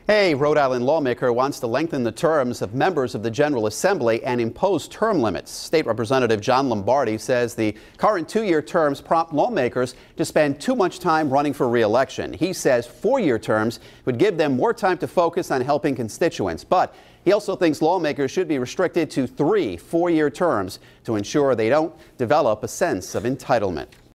A Rhode Island lawmaker wants to lengthen the terms of members of the General Assembly and impose term limits. State Representative John Lombardi says the current 2-year terms prompt lawmakers to spend too much time running for re-election. He says 4-year terms would give them more time to focus on helping constituents. But he also thinks lawmakers should be restricted to 3 4-year terms to ensure they don't develop a sense of entitlement.